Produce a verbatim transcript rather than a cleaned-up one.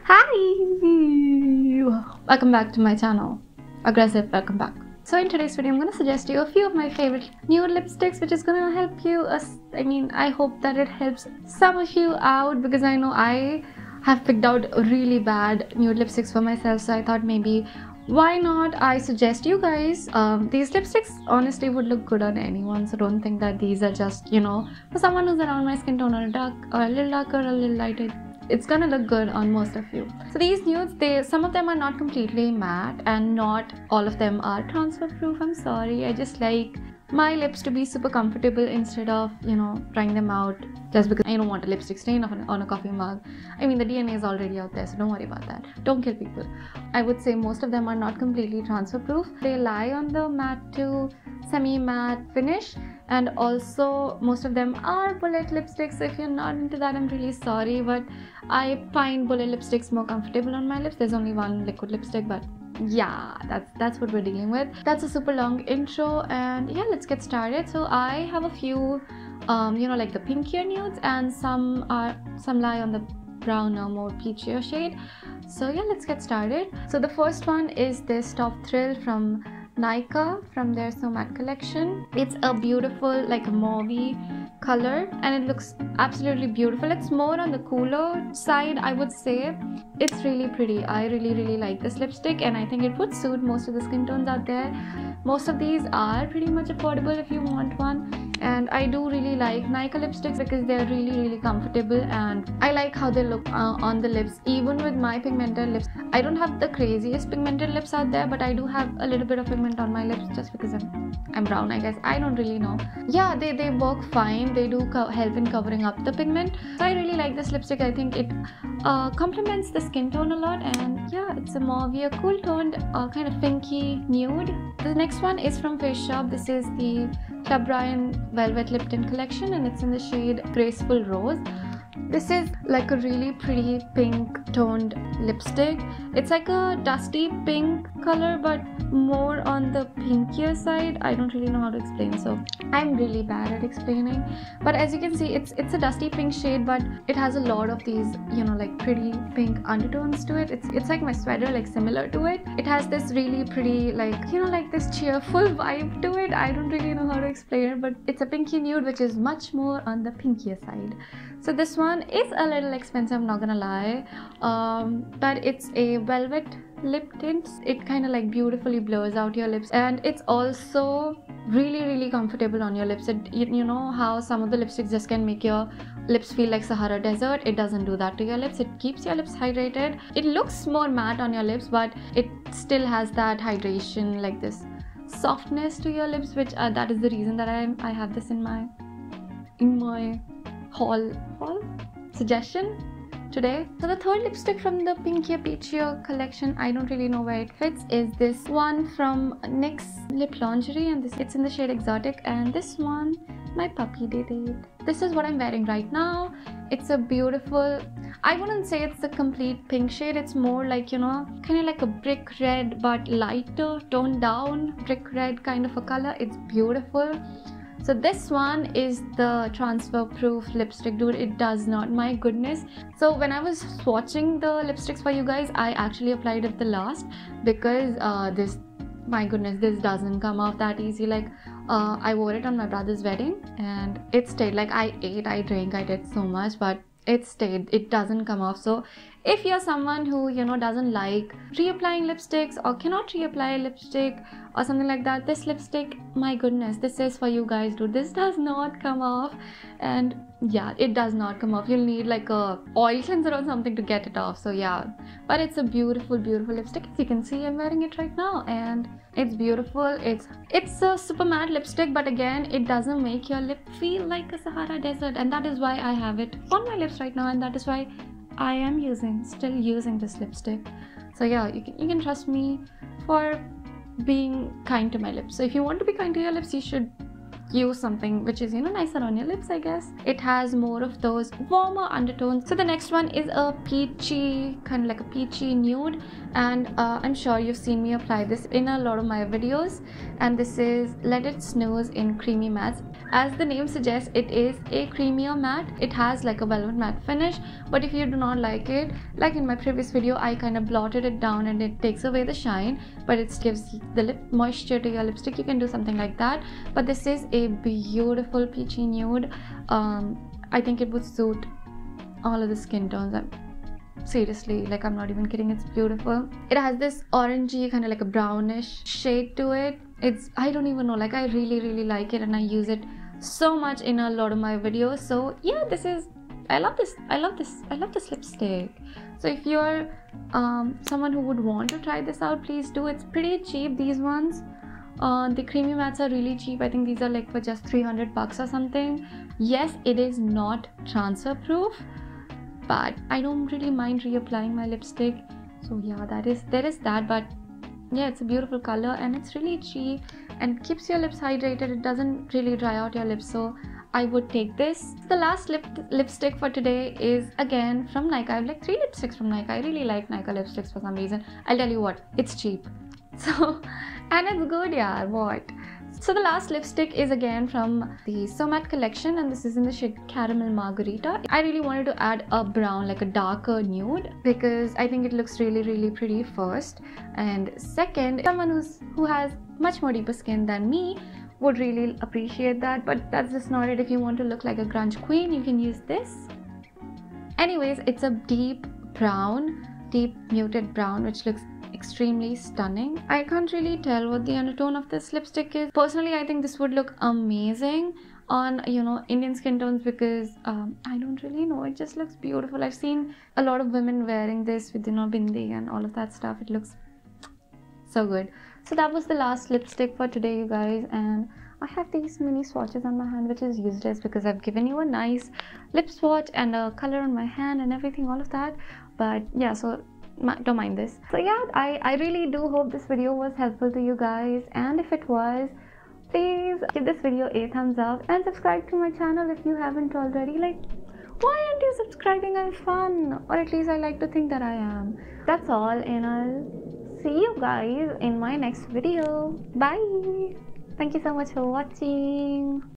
Hi! Welcome back to my channel. Aggressive welcome back. So in today's video, I'm going to suggest you a few of my favorite nude lipsticks, which is going to help you. Uh, I mean, I hope that it helps some of you out, because I know I have picked out really bad nude lipsticks for myself. So I thought maybe why not I suggest you guys. Um, these lipsticks honestly would look good on anyone. So don't think that these are just, you know, for someone who's around my skin tone or a dark or a little darker or a little lighter. It's gonna look good on most of you. So these nudes, they some of them are not completely matte and not all of them are transfer proof. I'm sorry, I just like my lips to be super comfortable instead of, you know, trying them out just because I don't want a lipstick stain on a, on a coffee mug. I mean, the D N A is already out there, so don't worry about that. Don't kill people. I would say most of them are not completely transfer proof. They lie on the matte to semi-matte finish, and also most of them are bullet lipsticks. So if you're not into that, I'm really sorry, but I find bullet lipsticks more comfortable on my lips. There's only one liquid lipstick, but yeah, that's that's what we're dealing with. That's a super long intro, and yeah, let's get started. So I have a few um you know, like the pinkier nudes, and some are some lie on the browner, more peachier shade. So yeah, let's get started. So the first one is this Top Thrill from Nykaa, from their So Matte collection. It's a beautiful, like a mauvey color, and it looks absolutely beautiful. It's more on the cooler side, I would say. It's really pretty. I really really like this lipstick, and I think it would suit most of the skin tones out there. Most of these are pretty much affordable if you want one, and I do really like Nykaa lipsticks because they're really really comfortable, and I like how they look uh, on the lips. Even with my pigmented lips, I don't have the craziest pigmented lips out there, but I do have a little bit of pigment on my lips just because I'm I'm brown, I guess. I don't really know. Yeah, they, they work fine. They do help in covering up the pigment. So I really like this lipstick. I think it uh, complements the skin tone a lot, and yeah, it's a mauvey, cool toned, uh, kind of pinky nude. The next one is from Face Shop. This is the Club Ryan Velvet Lip Tint collection, and it's in the shade Graceful Rose. This is like a really pretty pink toned lipstick. It's like a dusty pink color, but more on the pinkier side. I don't really know how to explain, so I'm really bad at explaining. But as you can see, it's it's a dusty pink shade, but it has a lot of these, you know, like pretty pink undertones to it. It's it's like my sweater, like similar to it. It has this really pretty, like, you know, like this cheerful vibe to it. I don't really know how to explain it, but it's a pinky nude, which is much more on the pinkier side. So this one is a little expensive, I'm not gonna lie, um, but it's a velvet lip tint. It kind of like beautifully blurs out your lips, and it's also really really comfortable on your lips. It, you, you know how some of the lipsticks just can make your lips feel like Sahara Desert? It doesn't do that to your lips. It keeps your lips hydrated. It looks more matte on your lips, but it still has that hydration, like this softness to your lips, which uh, that is the reason that I I have this in my in my haul haul suggestion today. So the third lipstick from the Pinkier Peachier collection, I don't really know where it fits, is this one from NYX Lip Lingerie, and this it's in the shade Exotic, and this one, My Puppy Did It. This is what I'm wearing right now. It's a beautiful, I wouldn't say it's a complete pink shade. It's more like, you know, kind of like a brick red, but lighter, toned down brick red kind of a color. It's beautiful. So this one is the transfer proof lipstick, dude. It does not, my goodness. So when I was swatching the lipsticks for you guys, I actually applied it the last, because uh, this, my goodness, this doesn't come off that easy. Like uh, I wore it on my brother's wedding, and it stayed. Like I ate, I drank, I did so much, but it stayed. It doesn't come off. So if you're someone who, you know, doesn't like reapplying lipsticks or cannot reapply lipstick or something like that, this lipstick, my goodness, this is for you guys, dude. This does not come off, and yeah, it does not come off. You'll need like a oil cleanser or something to get it off. So yeah, but it's a beautiful beautiful lipstick. As you can see, I'm wearing it right now, and it's beautiful. It's it's a super matte lipstick, but again, it doesn't make your lip feel like a Sahara Desert, and that is why I have it on my lips right now, and that is why I am using still using this lipstick. So yeah, you can you can trust me for being kind to my lips. So if you want to be kind to your lips, you should use something which is, you know, nicer on your lips, I guess. It has more of those warmer undertones. So the next one is a peachy, kind of like a peachy nude, and uh, I'm sure you've seen me apply this in a lot of my videos, and this is Let It Snooze in Creamy Matte. As the name suggests, it is a creamier matte. It has like a velvet matte finish, but if you do not like it, like in my previous video, I kind of blotted it down and it takes away the shine, but it gives the lip moisture to your lipstick. You can do something like that, but this is a beautiful peachy nude. um I think it would suit all of the skin tones. I'm seriously, like, I'm not even kidding, it's beautiful. It has this orangey, kind of like a brownish shade to it. It's, I don't even know, like, I really really like it, and I use it so much in a lot of my videos. So yeah, this is, I love this I love this I love this lipstick. So if you're um someone who would want to try this out, please do. It's pretty cheap, these ones. Uh, the creamy mattes are really cheap. I think these are like for just three hundred bucks or something. Yes, it is not transfer proof, but I don't really mind reapplying my lipstick. So yeah, that is, there is that. But yeah, it's a beautiful color and it's really cheap and keeps your lips hydrated. It doesn't really dry out your lips, so I would take this. The last lip lipstick for today is again from Nykaa. I have like three lipsticks from Nykaa. I really like Nykaa lipsticks for some reason. I'll tell you what, it's cheap. So, and it's good, yeah, what? So the last lipstick is again from the So Matte collection, and this is in the shade Caramel Margarita. I really wanted to add a brown, like a darker nude, because I think it looks really really pretty first, and second, someone who's who has much more deeper skin than me would really appreciate that. But that's just not it. If you want to look like a grunge queen, you can use this. Anyways, it's a deep brown, deep muted brown, which looks extremely stunning. I can't really tell what the undertone of this lipstick is. Personally, I think this would look amazing on, you know, Indian skin tones, because um, I don't really know, it just looks beautiful. I've seen a lot of women wearing this with, you know, bindi and all of that stuff. It looks so good. So that was the last lipstick for today, you guys, and I have these mini swatches on my hand, which is useless because I've given you a nice lip swatch and a color on my hand and everything, all of that. But yeah, so don't mind this. So yeah, I, I really do hope this video was helpful to you guys, and if it was, please give this video a thumbs up and subscribe to my channel if you haven't already. Like, why aren't you subscribing? I'm fun, or at least I like to think that I am. That's all, and I'll see you guys in my next video. Bye. Thank you so much for watching.